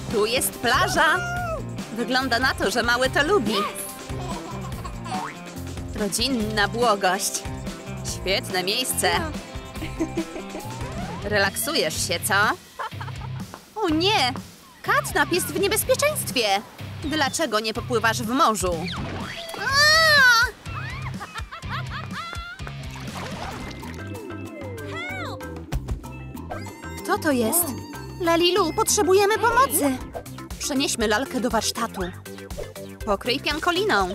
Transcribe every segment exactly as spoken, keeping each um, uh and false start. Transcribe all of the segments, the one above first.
Tu jest plaża. Wygląda na to, że mały to lubi. Rodzinna błogość. Świetne miejsce. Relaksujesz się, co? O nie! Katnap jest w niebezpieczeństwie. Dlaczego nie popływasz w morzu? Aaaa! Kto to jest? Lalilu, potrzebujemy pomocy. Przenieśmy lalkę do warsztatu. Pokryj piankoliną.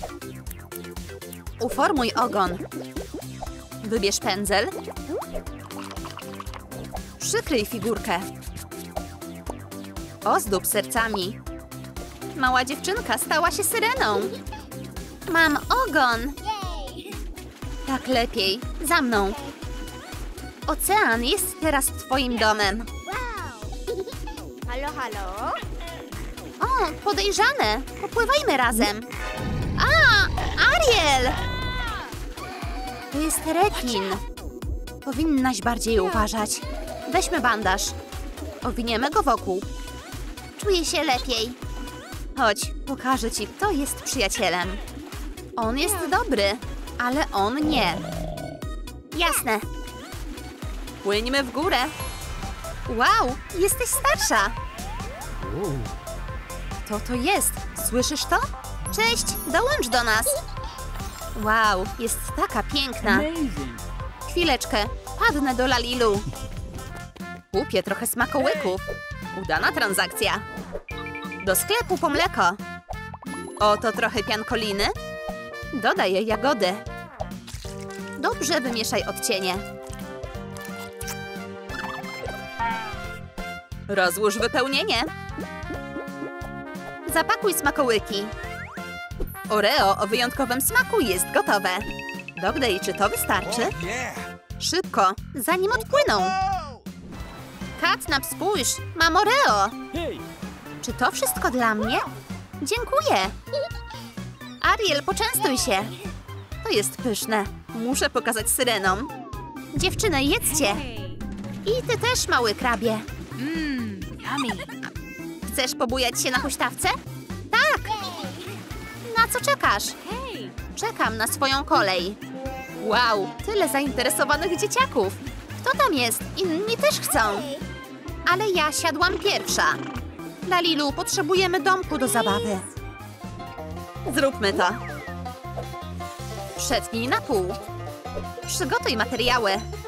Uformuj ogon. Wybierz pędzel. Przykryj figurkę. Ozdób sercami. Mała dziewczynka stała się syreną. Mam ogon. Tak lepiej. Za mną. Ocean jest teraz twoim domem. Halo, halo? O, podejrzane. Popływajmy razem. A, Ariel! To jest rekin. Powinnaś bardziej uważać. Weźmy bandaż. Owiniemy go wokół. Czuję się lepiej. Chodź, pokażę ci, kto jest przyjacielem. On jest dobry, ale on nie. Jasne. Płyńmy w górę. Wow, jesteś starsza. Kto to jest? Słyszysz to? Cześć, dołącz do nas. Wow, jest taka piękna. Chwileczkę, padnę do Lalilu. Kupię trochę smakołyków. Udana transakcja. Do sklepu po mleko. Oto trochę piankoliny. Dodaję jagody. Dobrze wymieszaj odcienie. Rozłóż wypełnienie. Zapakuj smakołyki. Oreo o wyjątkowym smaku jest gotowe. Dogdaj, czy to wystarczy? Szybko, zanim odpłyną. Katnap, spójrz, mam Oreo. Czy to wszystko dla mnie? Dziękuję. Ariel, poczęstuj się. To jest pyszne. Muszę pokazać syrenom. Dziewczyny, jedzcie. I ty też, mały krabie. Mmm, yummy. Chcesz pobujać się na huśtawce? Tak. Na co czekasz? Czekam na swoją kolej. Wow, tyle zainteresowanych dzieciaków. Kto tam jest? Inni też chcą. Ale ja siadłam pierwsza. Lalilu, potrzebujemy domku do zabawy. Zróbmy to. Przetnij na pół. Przygotuj materiały.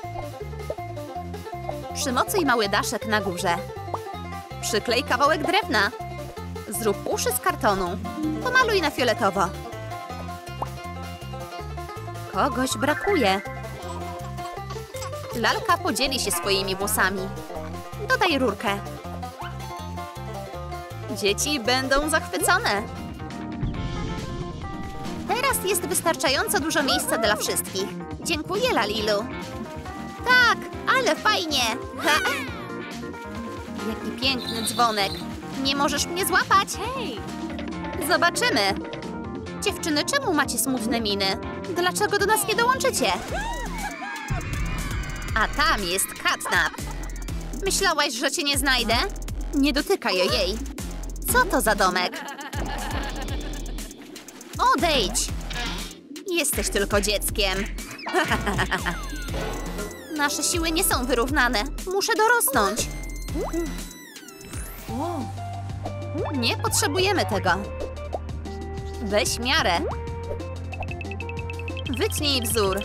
Przymocuj mały daszek na górze. Przyklej kawałek drewna. Zrób uszy z kartonu. Pomaluj na fioletowo. Kogoś brakuje. Lalka podzieli się swoimi włosami. Dodaj rurkę. Dzieci będą zachwycone. Teraz jest wystarczająco dużo miejsca dla wszystkich. Dziękuję, Lalilu. Tak, ale fajnie. Ha. Jaki piękny dzwonek. Nie możesz mnie złapać? Hej! Zobaczymy. Dziewczyny, czemu macie smutne miny? Dlaczego do nas nie dołączycie? A tam jest Katnap. Myślałaś, że cię nie znajdę? Nie dotykaj jej. Co to za domek? Odejdź! Jesteś tylko dzieckiem. Nasze siły nie są wyrównane. Muszę dorosnąć. Nie potrzebujemy tego. Weź miarę. Wytnij wzór.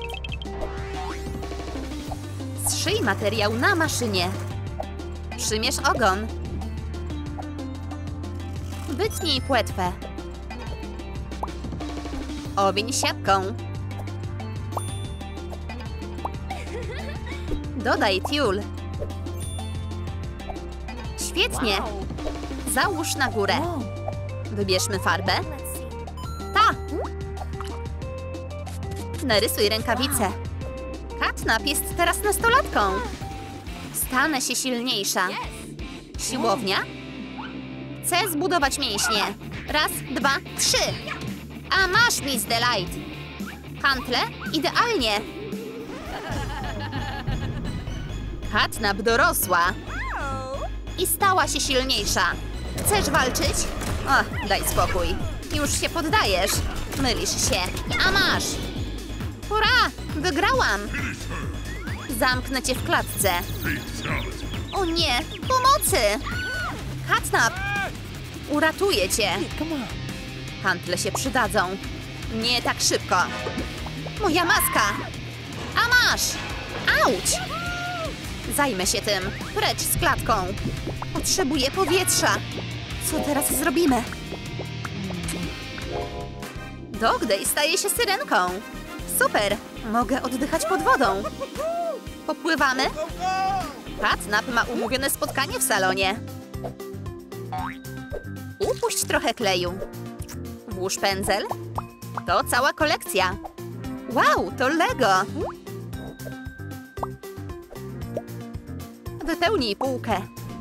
Zszyj materiał na maszynie. Przymierz ogon. Wytnij płetwę. Owiń siatką. Dodaj tiul. Świetnie. Załóż na górę. Wybierzmy farbę. Ta! Narysuj rękawice. Katnap jest teraz nastolatką. Stanę się silniejsza. Siłownia? Chcę zbudować mięśnie. Raz, dwa, trzy. A masz, Miss Delight. Hantle? Idealnie. Katnap dorosła. i stała się silniejsza. Chcesz walczyć? O, daj spokój. Już się poddajesz. Mylisz się. A masz. Hurra! Wygrałam! Zamknę cię w klatce. O nie! Pomocy! Catnap! Uratuję cię. Hantle się przydadzą. Nie tak szybko. Moja maska! A masz! Auć! Zajmę się tym. Precz z klatką. Potrzebuję powietrza. Co teraz zrobimy? Dogday staje się syrenką. Super! Mogę oddychać pod wodą. Popływamy? Catnap ma umówione spotkanie w salonie. Upuść trochę kleju. Włóż pędzel. To cała kolekcja. Wow, to Lego! Wypełnij półkę.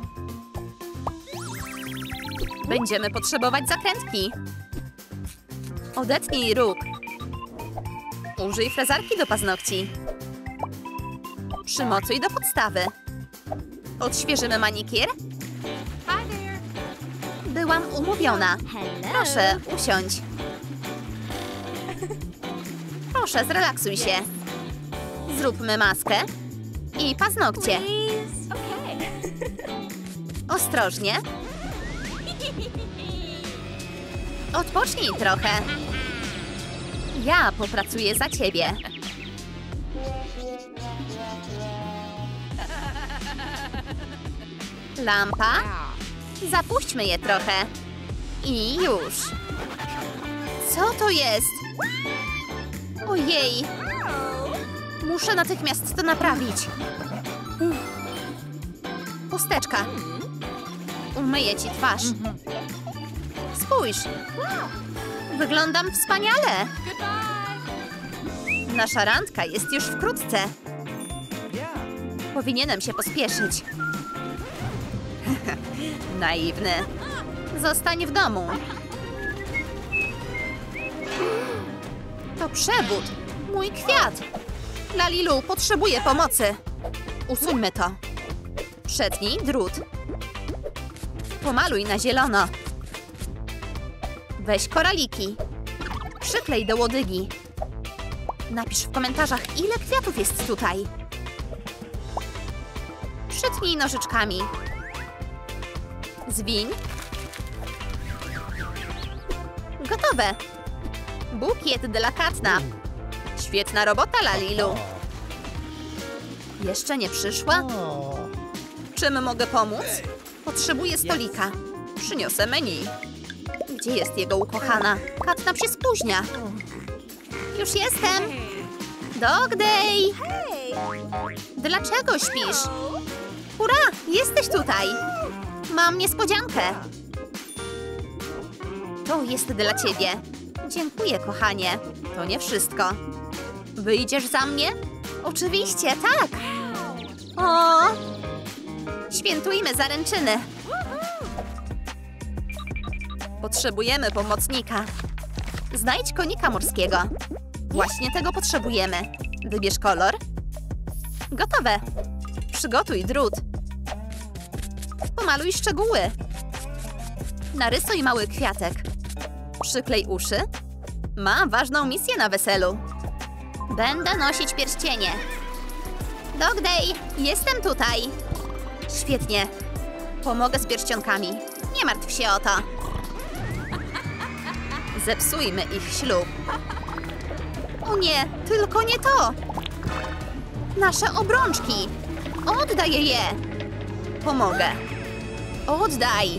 Będziemy potrzebować zakrętki. Odetnij róg. Użyj frezarki do paznokci. Przymocuj do podstawy. Odświeżymy manikier. Byłam umówiona. Proszę, usiądź. Proszę, zrelaksuj się. Zróbmy maskę i paznokcie. Ostrożnie. Odpocznij trochę. Ja popracuję za ciebie. Lampa. Zapuśćmy je trochę. I już. Co to jest? Ojej. Muszę natychmiast to naprawić. Chusteczka. Umyję ci twarz. Spójrz. Wyglądam wspaniale. Nasza randka jest już wkrótce. Powinienem się pospieszyć. Naiwny. Zostań w domu. To przewód. Mój kwiat. Lalilu potrzebuje pomocy. Usuńmy to. Przetnij drut. Pomaluj na zielono. Weź koraliki. Przyklej do łodygi. Napisz w komentarzach, ile kwiatów jest tutaj. Przytnij nożyczkami. Zwiń. Gotowe. Bukiet dla Catnap. Świetna robota, Lalilu. Jeszcze nie przyszła? Czym mogę pomóc? Potrzebuję stolika. Przyniosę menu. Gdzie jest jego ukochana? Catnap się spóźnia. Już jestem. Dogday! Dlaczego śpisz? Hurra! Jesteś tutaj. Mam niespodziankę. To jest dla ciebie. Dziękuję, kochanie. To nie wszystko. Wyjdziesz za mnie? Oczywiście, tak. O! Świętujmy zaręczyny. Potrzebujemy pomocnika. Znajdź konika morskiego. Właśnie tego potrzebujemy. Wybierz kolor. Gotowe. Przygotuj drut. Pomaluj szczegóły. Narysuj mały kwiatek. Przyklej uszy. Ma ważną misję na weselu. Będę nosić pierścienie. Dogday, jestem tutaj. Świetnie. Pomogę z pierścionkami. Nie martw się o to. Zepsujmy ich ślub. O nie, tylko nie to. Nasze obrączki. Oddaj je. Pomogę. Oddaj.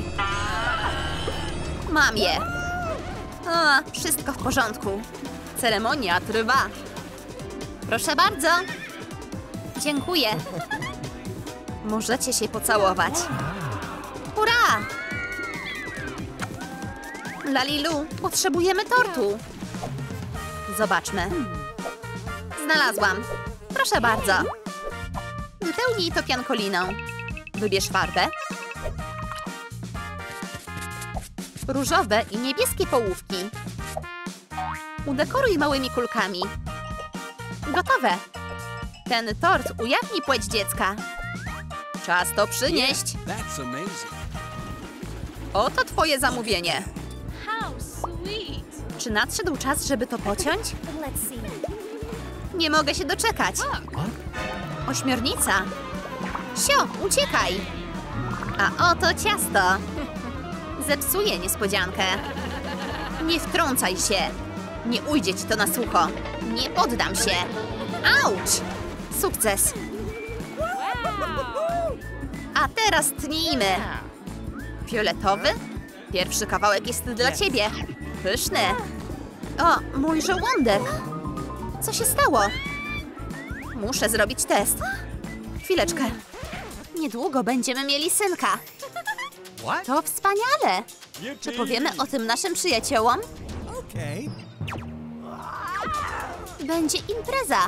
Mam je. A, wszystko w porządku. Ceremonia trwa. Proszę bardzo. Dziękuję. Możecie się pocałować. Hurra! Lalilu, potrzebujemy tortu. Zobaczmy. Znalazłam. Proszę bardzo. Wypełnij to piankoliną. Wybierz farbę. Różowe i niebieskie połówki. Udekoruj małymi kulkami. Gotowe. Ten tort ujawni płeć dziecka. Czas to przynieść. That's amazing. Oto twoje zamówienie. How sweet. Czy nadszedł czas, żeby to pociąć? Let's see. Nie mogę się doczekać. Ośmiornica. Sio, uciekaj. A oto ciasto. Zepsuję niespodziankę. Nie wtrącaj się. Nie ujdzie ci to na sucho. Nie poddam się. Auć! Sukces. A teraz tnijmy. Fioletowy? Pierwszy kawałek jest dla ciebie. Pyszny. O, mój żołądek. Co się stało? Muszę zrobić test. Chwileczkę. Niedługo będziemy mieli synka. What? To wspaniale. Czy powiemy o tym naszym przyjaciołom? Okay. Będzie impreza.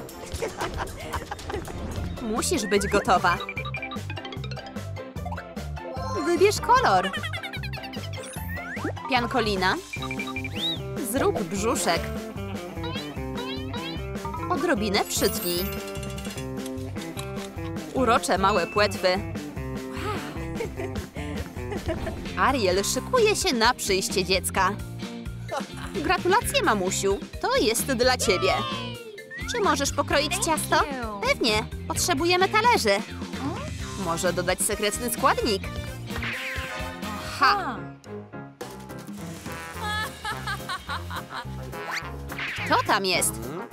Musisz być gotowa. Wybierz kolor. Piankolina. Zrób brzuszek. Odrobinę przytnij. Urocze małe płetwy. Ariel szykuje się na przyjście dziecka. Gratulacje, mamusiu. To jest dla ciebie. Czy możesz pokroić ciasto? Pewnie. Potrzebujemy talerzy. Może dodać sekretny składnik. Ha! Kto tam jest?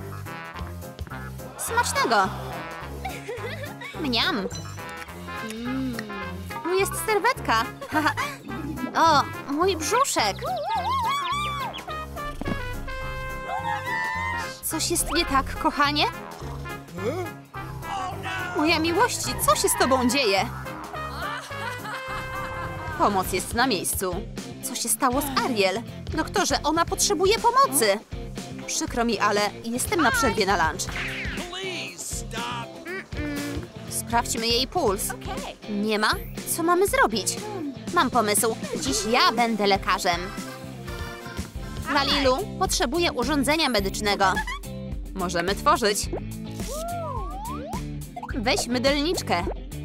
Smacznego! Mniam! Tu jest serwetka! O, mój brzuszek! Coś jest nie tak, kochanie? Moja miłości, co się z tobą dzieje? Pomoc jest na miejscu. Co się stało z Ariel? Doktorze, ona potrzebuje pomocy! Przykro mi, ale jestem na przerwie na lunch. Please stop. Sprawdźmy jej puls. Nie ma? Co mamy zrobić? Mam pomysł. Dziś ja będę lekarzem. Lalilu, potrzebuję urządzenia medycznego. Możemy tworzyć. Weź mydelniczkę.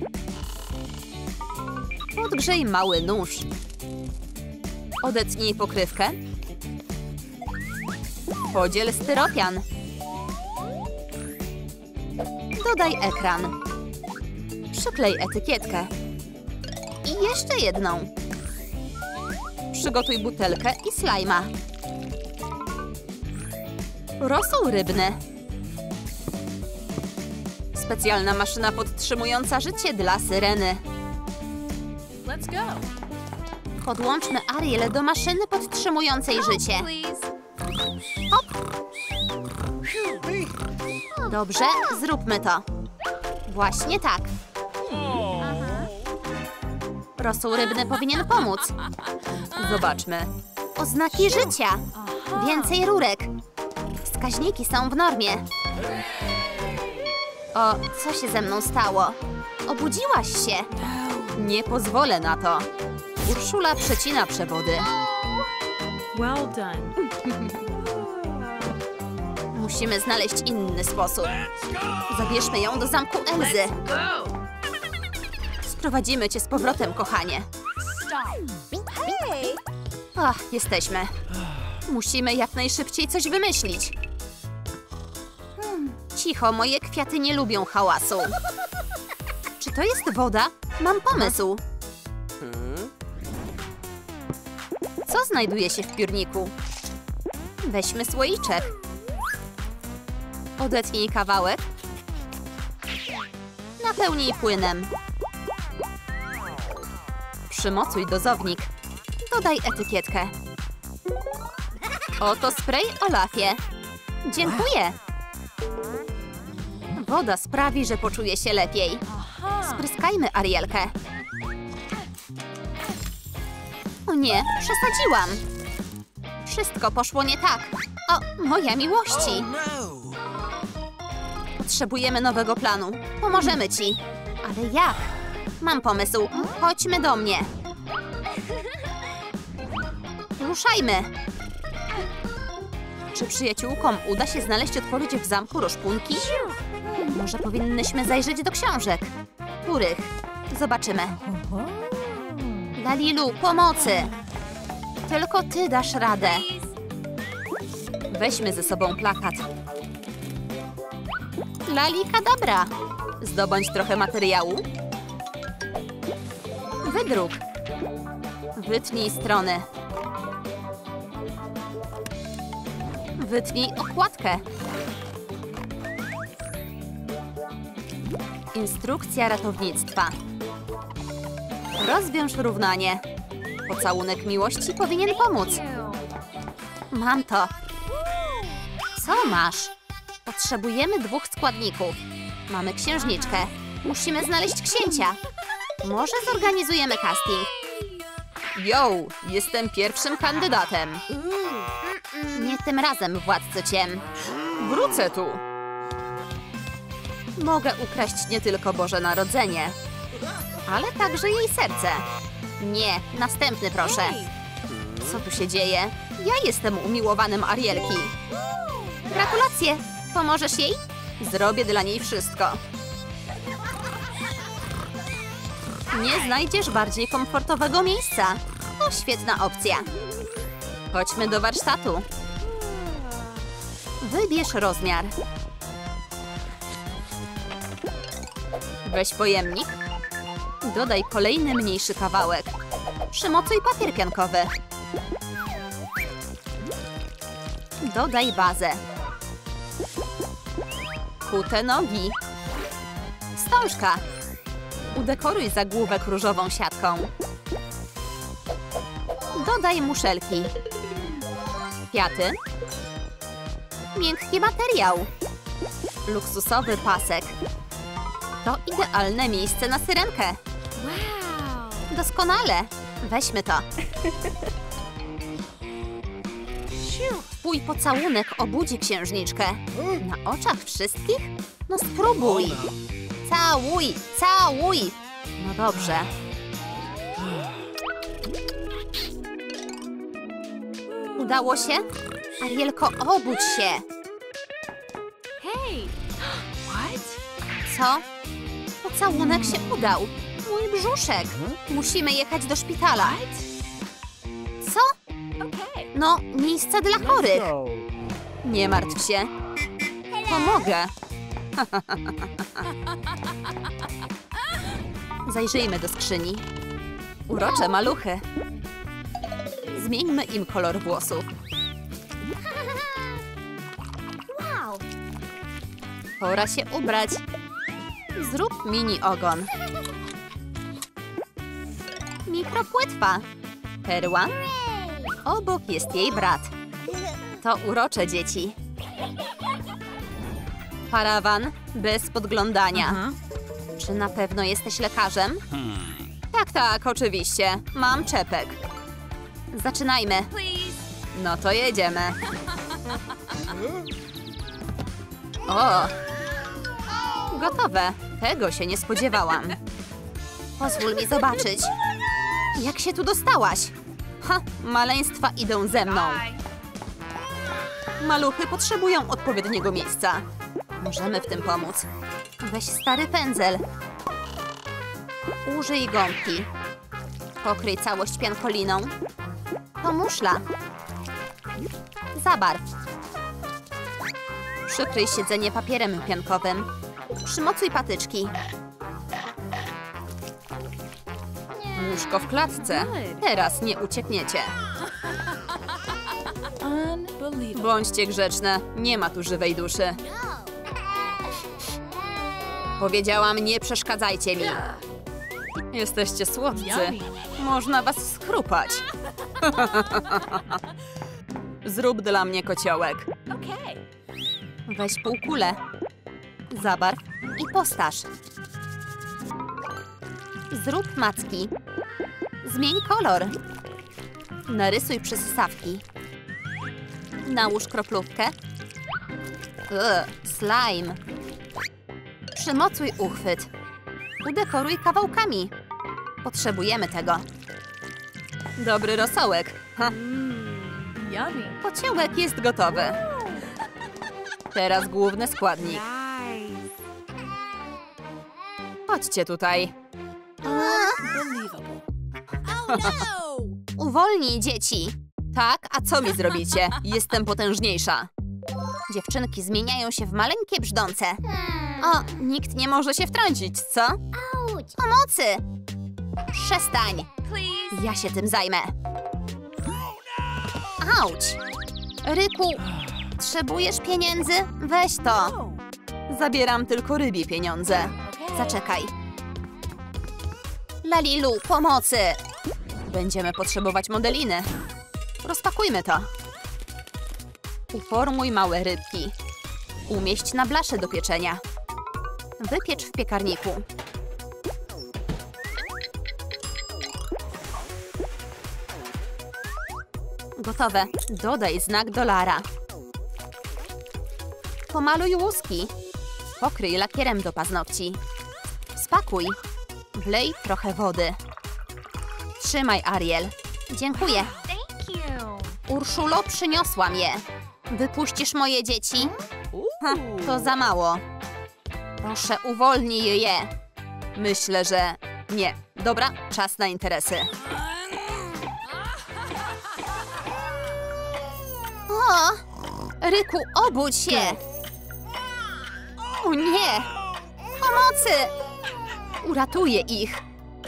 Podgrzej mały nóż. Odetnij pokrywkę. Podziel styropian. Dodaj ekran. Przyklej etykietkę. I jeszcze jedną. Przygotuj butelkę i slajma. Rosół rybny. Specjalna maszyna podtrzymująca życie dla syreny. Let's go. Podłączmy Ariel do maszyny podtrzymującej życie. Please. Dobrze, zróbmy to. Właśnie tak. Rosół rybny powinien pomóc. Zobaczmy. Oznaki życia. Więcej rurek. Wskaźniki są w normie. O, co się ze mną stało? Obudziłaś się. Nie pozwolę na to. Urszula przecina przewody. Well done. Musimy znaleźć inny sposób. Zabierzmy ją do zamku Elzy. Go. Sprowadzimy cię z powrotem, kochanie. Stop. Hey. Ach, jesteśmy. Musimy jak najszybciej coś wymyślić. Hmm, cicho, moje kwiaty nie lubią hałasu. Czy to jest woda? Mam pomysł. Co znajduje się w piórniku? Weźmy słoiczek. Odetnij kawałek. Napełnij płynem. Przymocuj dozownik. Dodaj etykietkę. Oto spray Olafie. Dziękuję. Woda sprawi, że poczuje się lepiej. Spryskajmy Arielkę. O nie, przesadziłam. Wszystko poszło nie tak. O, moja miłości. No. Potrzebujemy nowego planu. Pomożemy ci. Ale jak? Mam pomysł. Chodźmy do mnie. Ruszajmy. Czy przyjaciółkom uda się znaleźć odpowiedź w zamku Roszpunki? Może powinnyśmy zajrzeć do książek. Których? Zobaczymy. Lalilu, pomocy! Tylko ty dasz radę. Weźmy ze sobą plakat. Lalika, dobra. Zdobądź trochę materiału. Wydruk. Wytnij strony. Wytnij okładkę. Instrukcja ratownictwa. Rozwiąż równanie. Pocałunek miłości powinien pomóc. Mam to. Co masz? Potrzebujemy dwóch składników. Mamy księżniczkę. Musimy znaleźć księcia. Może zorganizujemy casting. Yo, jestem pierwszym kandydatem. Nie tym razem, władco ciem. Wrócę tu. Mogę ukraść nie tylko Boże Narodzenie, ale także jej serce. Nie, następny proszę. Co tu się dzieje? Ja jestem umiłowanym Arielki. Gratulacje! Pomożesz jej? Zrobię dla niej wszystko. Nie znajdziesz bardziej komfortowego miejsca. To świetna opcja. Chodźmy do warsztatu. Wybierz rozmiar. Weź pojemnik. Dodaj kolejny mniejszy kawałek. Przymocuj papier piankowy. Dodaj bazę. Kute nogi. Wstążka. Udekoruj zagłówek różową siatką. Dodaj muszelki. Kwiaty. Miękki materiał. Luksusowy pasek. To idealne miejsce na syrenkę. Wow. Doskonale. Weźmy to. Twój pocałunek obudzi księżniczkę. Na oczach wszystkich? No spróbuj. Całuj, całuj. No dobrze. Udało się? Arielko, obudź się. Hey. What? Co? Pocałunek się udał. Mój brzuszek. Musimy jechać do szpitala. Co? Okay. No, miejsce dla chorych. Nie martw się. Pomogę. Zajrzyjmy do skrzyni. Urocze maluchy. Zmieńmy im kolor włosów. Wow. Pora się ubrać. Zrób mini ogon. Mikropłetwa. Perła. Obok jest jej brat. To urocze dzieci. Parawan bez podglądania. Czy na pewno jesteś lekarzem? Tak, tak, oczywiście. Mam czepek. Zaczynajmy. No to jedziemy. O! Gotowe. Tego się nie spodziewałam. Pozwól mi zobaczyć. Jak się tu dostałaś? Ha, maleństwa idą ze mną. Maluchy potrzebują odpowiedniego miejsca. Możemy w tym pomóc. Weź stary pędzel. Użyj gąbki. Pokryj całość piankoliną. To muszla. Zabarw. Przykryj siedzenie papierem piankowym. Przymocuj patyczki. Łóżko w klatce. Teraz nie uciekniecie. Unbelievable. Bądźcie grzeczne. Nie ma tu żywej duszy. Powiedziałam, nie przeszkadzajcie mi. Jesteście słodcy. Można was schrupać. Zrób dla mnie kociołek. Okay. Weź półkulę. Zabarw i postaż. Zrób macki. Zmień kolor. Narysuj przysysawki. Nałóż kroplówkę. Ugh, slime. Przymocuj uchwyt. Udekoruj kawałkami. Potrzebujemy tego. Dobry rosołek. Ha. Yummy. Kociołek jest gotowy. Teraz główny składnik. Nice. Chodźcie tutaj. Unbelievable. Oh no! Uwolnij dzieci. Tak, a co mi zrobicie? Jestem potężniejsza. Dziewczynki zmieniają się w maleńkie brzdące. O, nikt nie może się wtrącić, co? Pomocy! Przestań. Please. Ja się tym zajmę. Auć! Ryku, potrzebujesz pieniędzy? Weź to. Zabieram tylko rybie pieniądze. Zaczekaj. Lalilu, pomocy! Będziemy potrzebować modeliny. Rozpakujmy to. Uformuj małe rybki. Umieść na blasze do pieczenia. Wypiecz w piekarniku. Gotowe. Dodaj znak dolara. Pomaluj łuski. Pokryj lakierem do paznokci. Spakuj. Wlej trochę wody. Trzymaj, Ariel. Dziękuję. Thank you. Urszulo, przyniosłam je. Wypuścisz moje dzieci? Ha, to za mało. Proszę, uwolnij je. Myślę, że nie. Dobra, czas na interesy. O! Ryku, obudź się! O nie! Pomocy! Uratuję ich.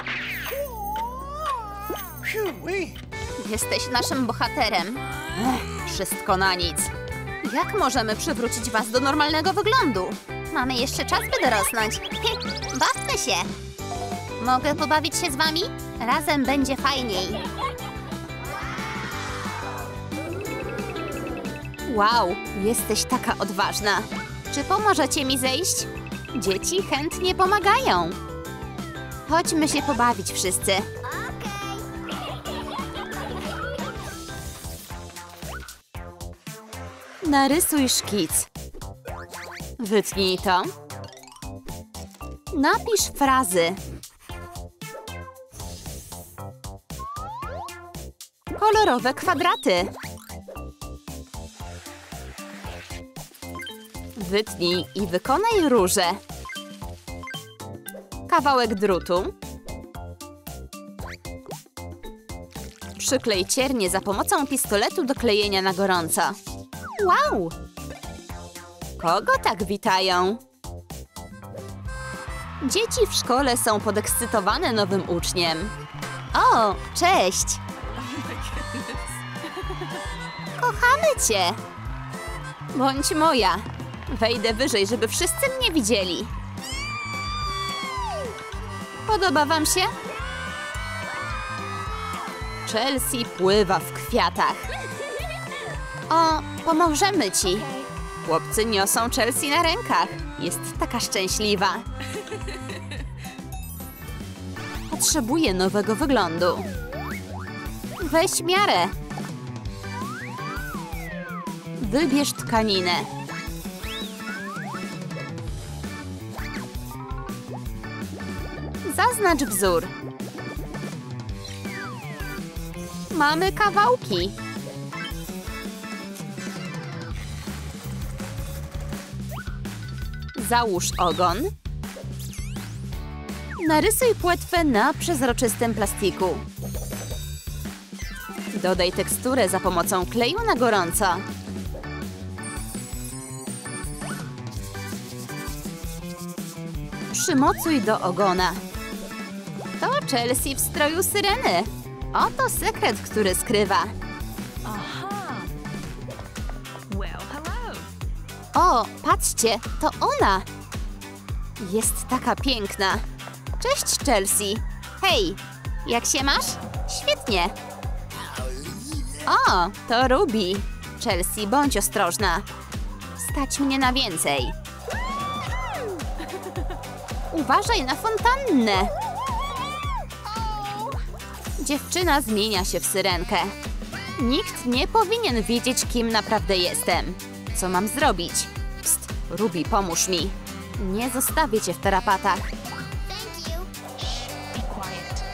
Jesteś naszym bohaterem. Ech, wszystko na nic. Jak możemy przywrócić was do normalnego wyglądu? Mamy jeszcze czas, by dorosnąć. Bawmy się. Mogę pobawić się z wami? Razem będzie fajniej. Wow, jesteś taka odważna. Czy pomożecie mi zejść? Dzieci chętnie pomagają. Chodźmy się pobawić wszyscy. Narysuj szkic. Wytnij to. Napisz frazy. Kolorowe kwadraty. Wytnij i wykonaj róże. Kawałek drutu. Przyklej ciernie za pomocą pistoletu do klejenia na gorąco. Wow! Kogo tak witają? Dzieci w szkole są podekscytowane nowym uczniem. O, cześć! Kochamy cię! Bądź moja. Wejdę wyżej, żeby wszyscy mnie widzieli. Podoba wam się? Chelsea pływa w kwiatach. O, pomożemy ci. Chłopcy niosą Chelsea na rękach. Jest taka szczęśliwa. Potrzebuje nowego wyglądu. Weź miarę. Wybierz tkaninę. Zaznacz wzór. Mamy kawałki. Załóż ogon. Narysuj płetwę na przezroczystym plastiku. Dodaj teksturę za pomocą kleju na gorąco. Przymocuj do ogona. To Chelsea w stroju syreny. Oto sekret, który skrywa. Aha. Well, hello. O, patrzcie, to ona. Jest taka piękna. Cześć, Chelsea. Hej, jak się masz? Świetnie. O, to Ruby. Chelsea, bądź ostrożna. Stać mnie na więcej. Uważaj na fontannę. Dziewczyna zmienia się w syrenkę. Nikt nie powinien wiedzieć, kim naprawdę jestem. Co mam zrobić? Psst, Ruby, pomóż mi. Nie zostawię cię w tarapatach. Be quiet.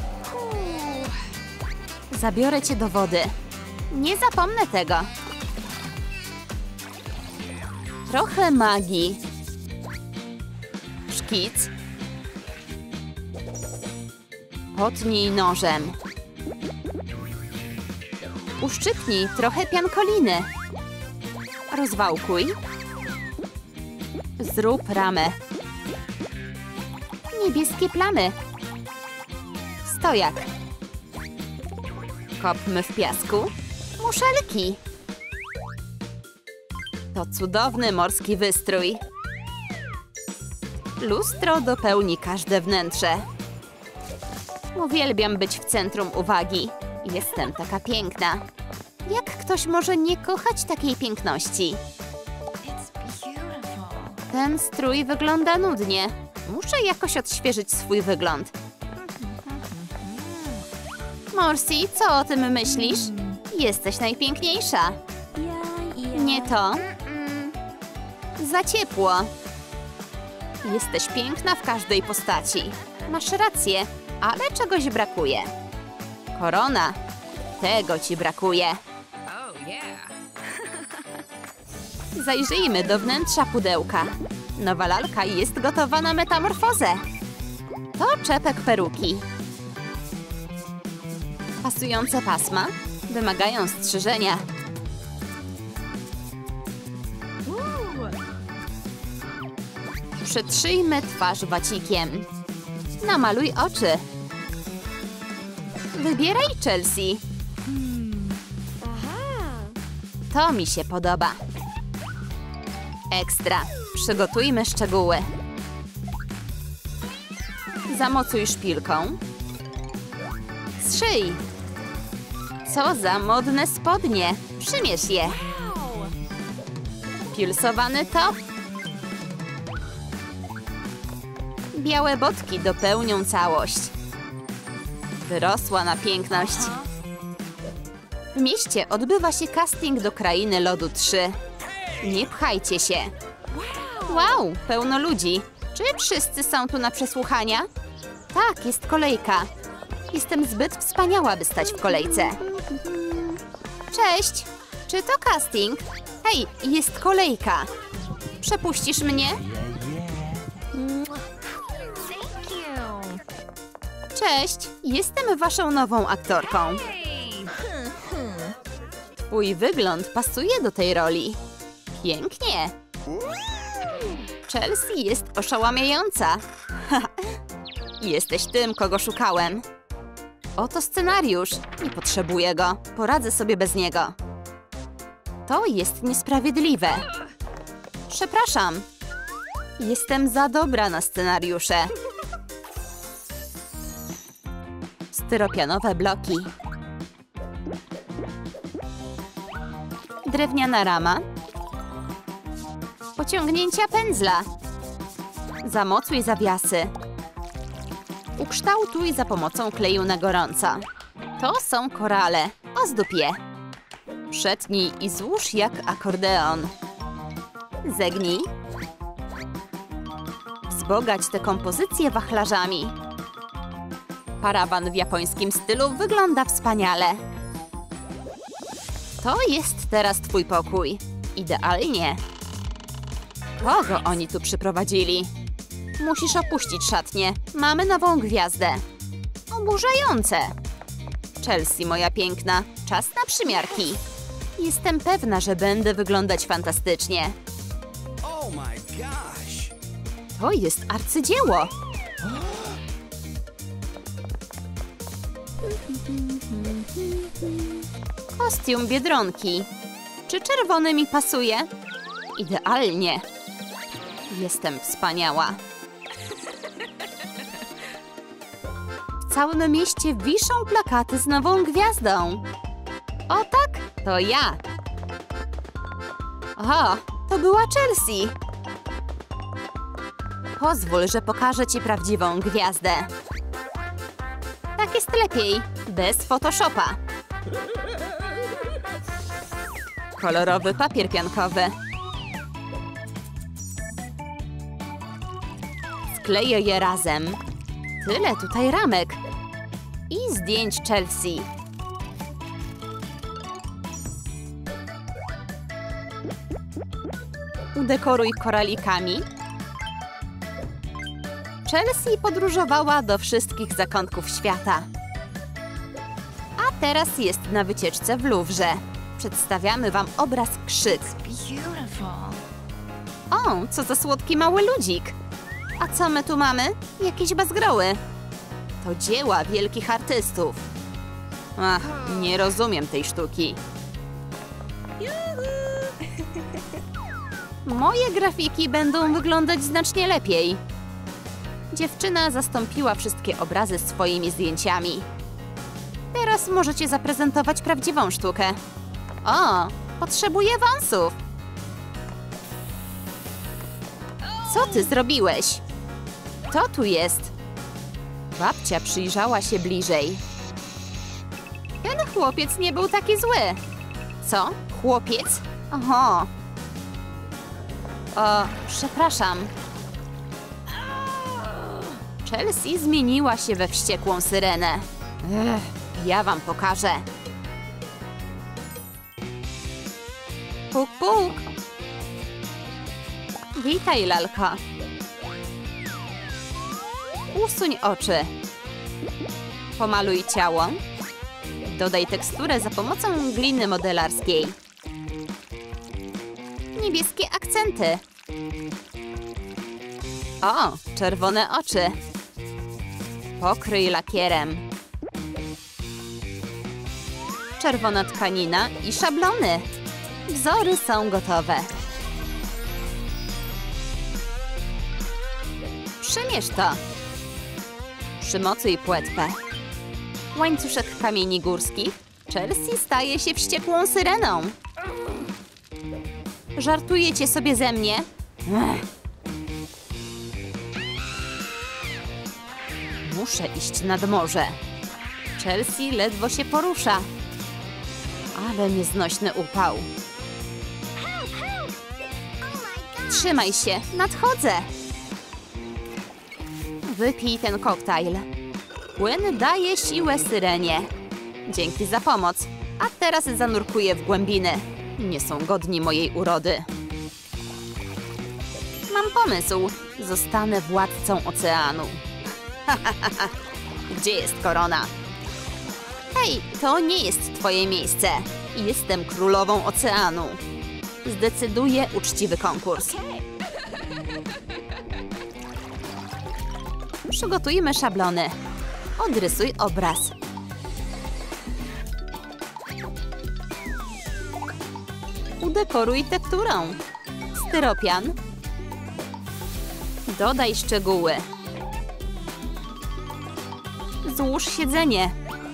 Zabiorę cię do wody. Nie zapomnę tego. Trochę magii. Szkic. Potnij nożem. Uszczypnij trochę piankoliny. Rozwałkuj. Zrób ramę. Niebieskie plamy. Stojak. Kopmy w piasku. Muszelki. To cudowny morski wystrój. Lustro dopełni każde wnętrze. Uwielbiam być w centrum uwagi. Jestem taka piękna. Jak ktoś może nie kochać takiej piękności? Ten strój wygląda nudnie. Muszę jakoś odświeżyć swój wygląd. Morsi, co o tym myślisz? Jesteś najpiękniejsza. Nie to. Za ciepło. Jesteś piękna w każdej postaci. Masz rację, ale czegoś brakuje. Korona. Tego ci brakuje. Zajrzyjmy do wnętrza pudełka. Nowa lalka jest gotowa na metamorfozę. To czepek peruki. Pasujące pasma wymagają strzyżenia. Przytrzyjmy twarz wacikiem. Namaluj oczy. Wybieraj, Chelsea. To mi się podoba. Ekstra. Przygotujmy szczegóły. Zamocuj szpilką. Zszyj. Co za modne spodnie. Przymierz je. Pilsowany top. Białe botki dopełnią całość. Wyrosła na piękność. W mieście odbywa się casting do Krainy Lodu trzy. Nie pchajcie się. Wow, pełno ludzi. Czy wszyscy są tu na przesłuchania? Tak, jest kolejka. Jestem zbyt wspaniała, by stać w kolejce. Cześć. Czy to casting? Hej, jest kolejka. Przepuścisz mnie? Thank you. Cześć, jestem waszą nową aktorką. Twój wygląd pasuje do tej roli. Pięknie. Chelsea jest oszałamiająca. Jesteś tym, kogo szukałem. Oto scenariusz. Nie potrzebuję go. Poradzę sobie bez niego. To jest niesprawiedliwe. Przepraszam. Jestem za dobra na scenariusze. Styropianowe bloki. Drewniana rama. Pociągnięcia pędzla. Zamocuj zawiasy. Ukształtuj za pomocą kleju na gorąco. To są korale. Ozdób je. Przetnij i złóż jak akordeon. Zegnij. Wzbogać tę kompozycję wachlarzami. Parawan w japońskim stylu wygląda wspaniale. To jest teraz twój pokój. Idealnie. Kogo oni tu przyprowadzili? Musisz opuścić szatnię. Mamy nową gwiazdę. Oburzające. Chelsea, moja piękna. Czas na przymiarki. Jestem pewna, że będę wyglądać fantastycznie. Oh my gosh. To jest arcydzieło. Kostium Biedronki. Czy czerwony mi pasuje? Idealnie. Jestem wspaniała. W całym mieście wiszą plakaty z nową gwiazdą. O tak, to ja. O, to była Chelsea. Pozwól, że pokażę ci prawdziwą gwiazdę. Tak jest lepiej, bez Photoshopa. Kolorowy papier piankowy. Skleję je razem. Tyle tutaj ramek. I zdjęć Chelsea. Udekoruj koralikami. Chelsea podróżowała do wszystkich zakątków świata. A teraz jest na wycieczce w Louvre. Przedstawiamy wam obraz Krzyk. Beautiful. O, co za słodki mały ludzik. A co my tu mamy? Jakieś bazgroły. To dzieła wielkich artystów. Ach, nie rozumiem tej sztuki. Moje grafiki będą wyglądać znacznie lepiej. Dziewczyna zastąpiła wszystkie obrazy swoimi zdjęciami. Teraz możecie zaprezentować prawdziwą sztukę. O, potrzebuję wąsów. Co ty zrobiłeś? Kto tu jest? Babcia przyjrzała się bliżej. Ten chłopiec nie był taki zły. Co? Chłopiec? Oho. O, przepraszam. Chelsea zmieniła się we wściekłą syrenę. Ech, ja wam pokażę. Puk, puk. Witaj, lalko. Usuń oczy. Pomaluj ciało. Dodaj teksturę za pomocą gliny modelarskiej. Niebieskie akcenty. O, czerwone oczy. Pokryj lakierem. Czerwona tkanina i szablony. Wzory są gotowe. Przymierz to. Przymocuj płetwę. Łańcuszek kamieni górskich. Chelsea staje się wściekłą syreną. Żartujecie sobie ze mnie? Ech. Muszę iść nad morze. Chelsea ledwo się porusza. Ale nieznośny upał. Trzymaj się, nadchodzę. Wypij ten koktajl. Płyn daje siłę syrenie. Dzięki za pomoc. A teraz zanurkuję w głębiny. Nie są godni mojej urody. Mam pomysł. Zostanę władcą oceanu. Gdzie jest korona? Hej, to nie jest twoje miejsce. Jestem królową oceanu. Zdecyduję uczciwy konkurs. Przygotujmy szablony. Odrysuj obraz. Udekoruj tekturą. Styropian. Dodaj szczegóły. Złóż siedzenie.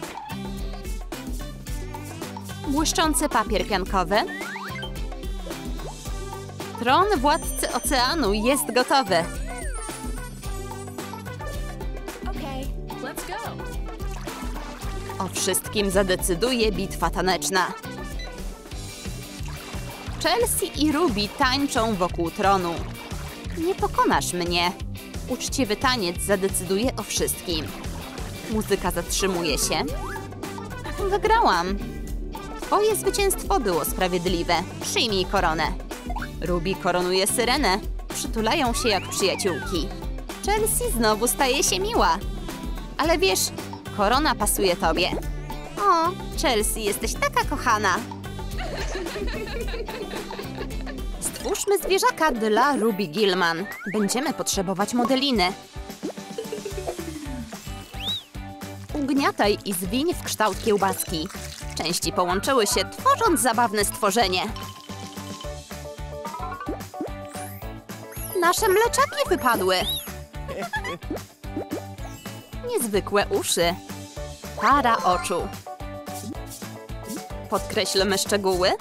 Błyszczący papier piankowy. Tron władcy oceanu jest gotowy. Okay, let's go. O wszystkim zadecyduje bitwa taneczna. Chelsea i Ruby tańczą wokół tronu. Nie pokonasz mnie. Uczciwy taniec zadecyduje o wszystkim. Muzyka zatrzymuje się. Wygrałam. Twoje zwycięstwo było sprawiedliwe. Przyjmij koronę. Ruby koronuje syrenę. Przytulają się jak przyjaciółki. Chelsea znowu staje się miła. Ale wiesz, korona pasuje tobie. O, Chelsea, jesteś taka kochana. Stwórzmy zwierzaka dla Ruby Gillman. Będziemy potrzebować modeliny. Ugniataj i zwiń w kształt kiełbaski. Części połączyły się, tworząc zabawne stworzenie. Nasze mleczaki wypadły. Niezwykłe uszy. Para oczu. Podkreślmy szczegóły.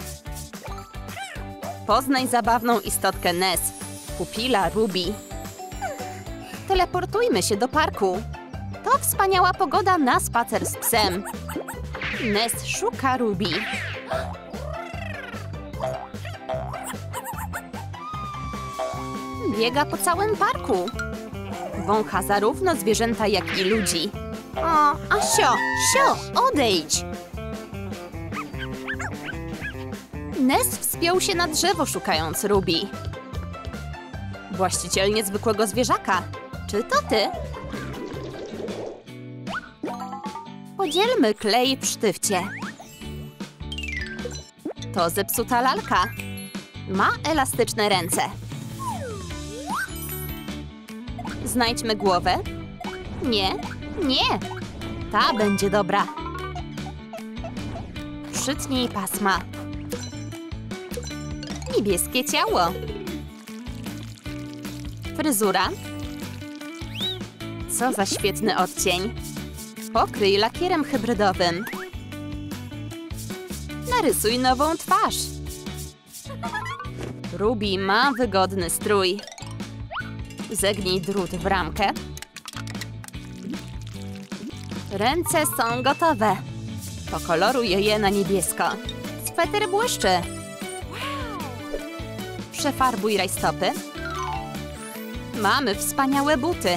Poznaj zabawną istotkę Ness. Pupila Ruby. Teleportujmy się do parku. To wspaniała pogoda na spacer z psem. Ness szuka Ruby. Biega po całym parku. Wącha zarówno zwierzęta, jak i ludzi. O, Asio, sio, odejdź! Ness wspiął się na drzewo, szukając Ruby. Właściciel niezwykłego zwierzaka. Czy to ty? Podzielmy klej w sztywcie. To zepsuta lalka. Ma elastyczne ręce. Znajdźmy głowę. Nie, nie. Ta będzie dobra. Przytnij pasma. Niebieskie ciało. Fryzura. Co za świetny odcień. Pokryj lakierem hybrydowym. Narysuj nową twarz. Ruby ma wygodny strój. Zegnij drut w ramkę. Ręce są gotowe. Pokoloruj je na niebiesko. Sweter błyszczy. Przefarbuj rajstopy. Mamy wspaniałe buty.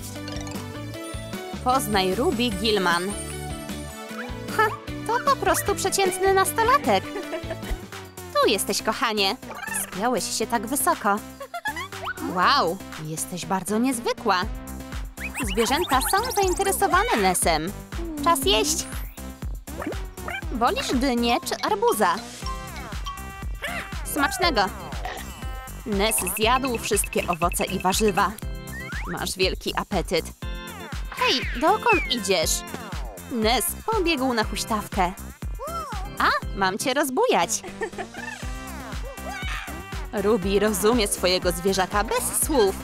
Poznaj Ruby Gilman. Ha, to po prostu przeciętny nastolatek. Tu jesteś, kochanie. Spiąłeś się tak wysoko. Wow, jesteś bardzo niezwykła. Zwierzęta są zainteresowane Nessem. Czas jeść. Wolisz dynię czy arbuza? Smacznego. Ness zjadł wszystkie owoce i warzywa. Masz wielki apetyt. Hej, dokąd idziesz? Ness pobiegł na huśtawkę. A, mam cię rozbujać. Ruby rozumie swojego zwierzaka bez słów.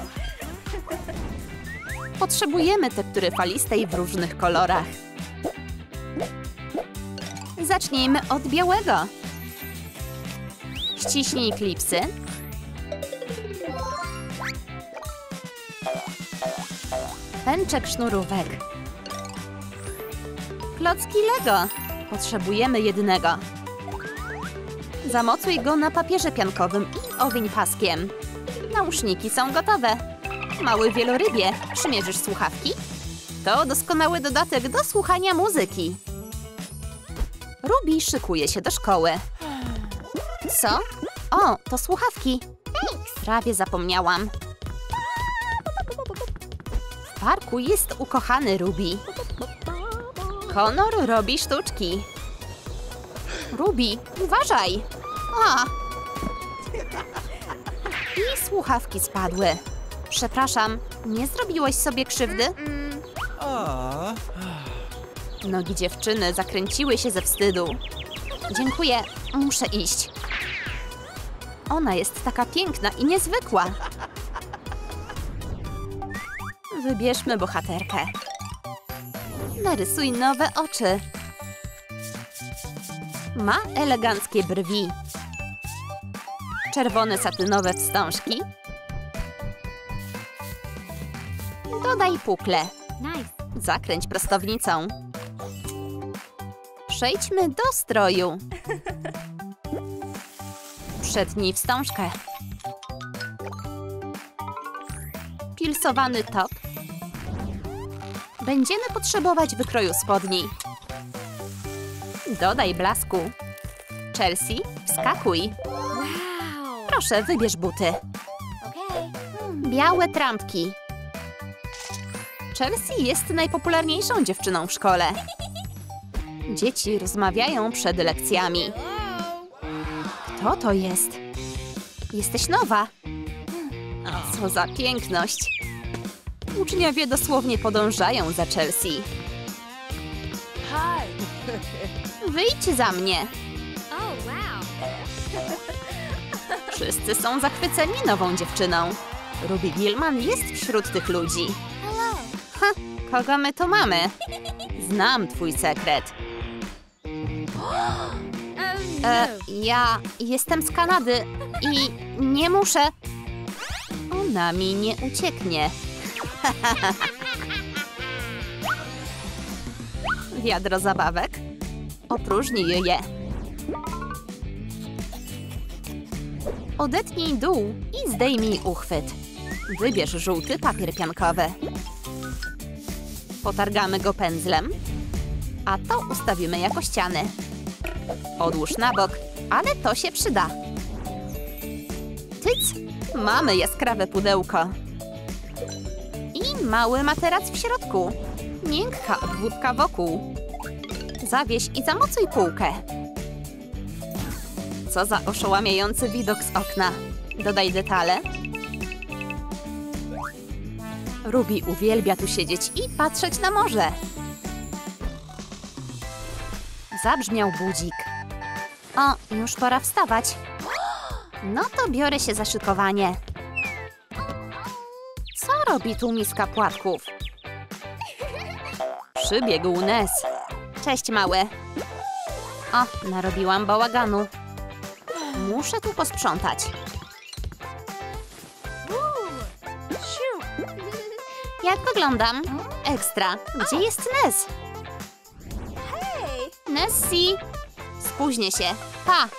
Potrzebujemy tektury falistej w różnych kolorach. Zacznijmy od białego. Ściśnij klipsy. Pęczek sznurówek. Klocki Lego. Potrzebujemy jednego. Zamocuj go na papierze piankowym i owiń paskiem. Nauszniki są gotowe. Mały wielorybie, przymierzysz słuchawki? To doskonały dodatek do słuchania muzyki. Ruby szykuje się do szkoły. Co? O, to słuchawki. Prawie zapomniałam. W parku jest ukochany Ruby. Connor robi sztuczki. Ruby, uważaj! A! I słuchawki spadły. Przepraszam, nie zrobiłaś sobie krzywdy? Nogi dziewczyny zakręciły się ze wstydu. Dziękuję, muszę iść. Ona jest taka piękna i niezwykła. Wybierzmy bohaterkę. Narysuj nowe oczy. Ma eleganckie brwi. Czerwone satynowe wstążki. Dodaj pukle. Zakręć prostownicą. Przejdźmy do stroju. Przetnij wstążkę. Pilsowany top. Będziemy potrzebować wykroju spodni. Dodaj blasku. Chelsea, wskakuj. Proszę, wybierz buty. Białe trampki. Chelsea jest najpopularniejszą dziewczyną w szkole. Dzieci rozmawiają przed lekcjami. Kto to jest? Jesteś nowa. Co za piękność. Uczniowie dosłownie podążają za Chelsea. Wyjdź za mnie. Wszyscy są zachwyceni nową dziewczyną. Ruby Gilman jest wśród tych ludzi. Ha, kogo my tu mamy? Znam twój sekret. E, ja jestem z Kanady i nie muszę. Ona mi nie ucieknie. Wiadro zabawek. Opróżnij je. Odetnij dół i zdejmij uchwyt. Wybierz żółty papier piankowy. Potargamy go pędzlem, a to ustawimy jako ściany. Odłóż na bok, ale to się przyda. Tyc! Mamy jaskrawe pudełko. I mały materac w środku. Miękka obwódka wokół. Zawieś i zamocuj półkę. Co za oszałamiający widok z okna. Dodaj detale. Ruby uwielbia tu siedzieć i patrzeć na morze. Zabrzmiał budzik. O, już pora wstawać. No to biorę się za szykowanie. Co robi tu miska płatków? Przybiegł Ness. Cześć, mały. O, narobiłam bałaganu. Muszę tu posprzątać. Jak wyglądam? Ekstra. Gdzie jest Ness? Nessie! Spóźnię się. Pa!